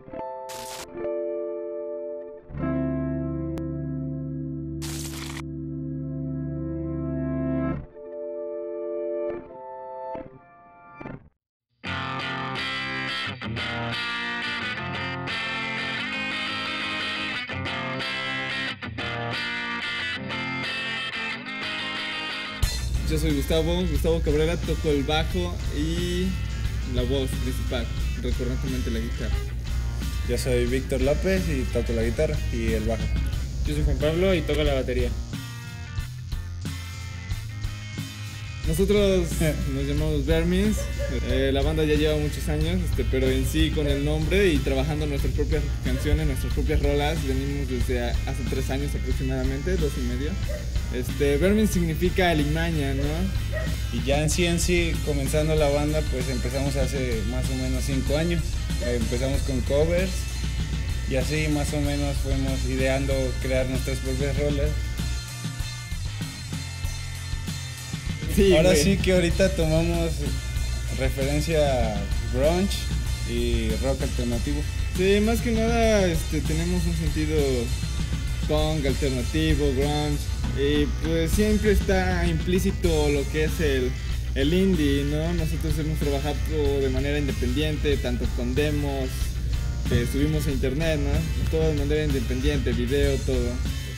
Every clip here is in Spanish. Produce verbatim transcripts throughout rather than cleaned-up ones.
Yo soy Gustavo, Gustavo Cabrera, toco el bajo y la voz principal, recurrentemente la guitarra. Yo soy Víctor López y toco la guitarra y el bajo. Yo soy Juan Pablo y toco la batería. Nosotros nos llamamos Vermins, eh, la banda ya lleva muchos años, este, pero en sí con el nombre y trabajando nuestras propias canciones, nuestras propias rolas, venimos desde a, hace tres años aproximadamente, dos y medio. Este, Vermins significa alimaña, ¿no? Y ya en sí en sí, comenzando la banda, pues empezamos hace más o menos cinco años. Eh, empezamos con covers y así más o menos fuimos ideando crear nuestras propias rolas. Sí, Ahora güey. sí que ahorita tomamos referencia a grunge y rock alternativo. Sí, más que nada este, tenemos un sentido punk, alternativo, grunge, y pues siempre está implícito lo que es el, el indie, ¿no? Nosotros hemos trabajado de manera independiente, tanto con demos que subimos a internet, ¿no? Todo de manera independiente, video, todo.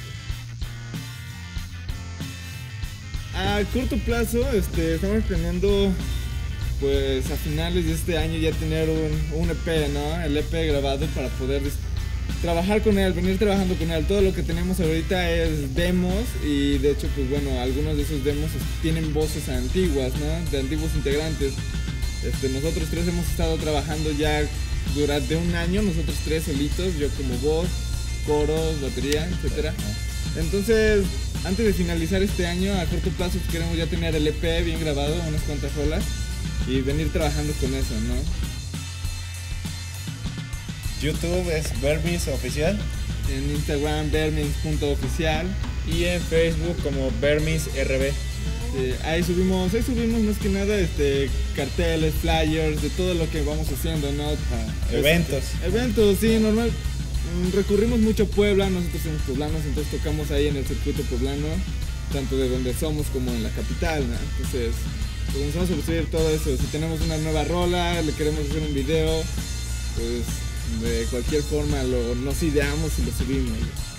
A corto plazo este, estamos planeando pues a finales de este año ya tener un, un E P, ¿no? El E P grabado para poder trabajar con él, venir trabajando con él. Todo lo que tenemos ahorita es demos y de hecho pues bueno, algunos de esos demos tienen voces antiguas, ¿no? De antiguos integrantes. Este, nosotros tres hemos estado trabajando ya durante un año, nosotros tres solitos, yo como voz, coros, batería, etcétera. Entonces, antes de finalizar este año, a corto plazo queremos ya tener el E P bien grabado, unas cuantas rolas, y venir trabajando con eso, ¿no? YouTube es Vermins Oficial. En Instagram, vermins punto oficial. Y en Facebook como Vermins R B. Eh, ahí subimos, ahí subimos más que nada este, carteles, flyers, de todo lo que vamos haciendo, ¿no? Ah, eventos. Este, eventos, sí, normal. Recurrimos mucho a Puebla, nosotros somos poblanos, entonces tocamos ahí en el circuito poblano, tanto de donde somos como en la capital, ¿no? Entonces comenzamos a subir todo eso. Si tenemos una nueva rola, le queremos hacer un video, pues de cualquier forma lo, nos ideamos y lo subimos.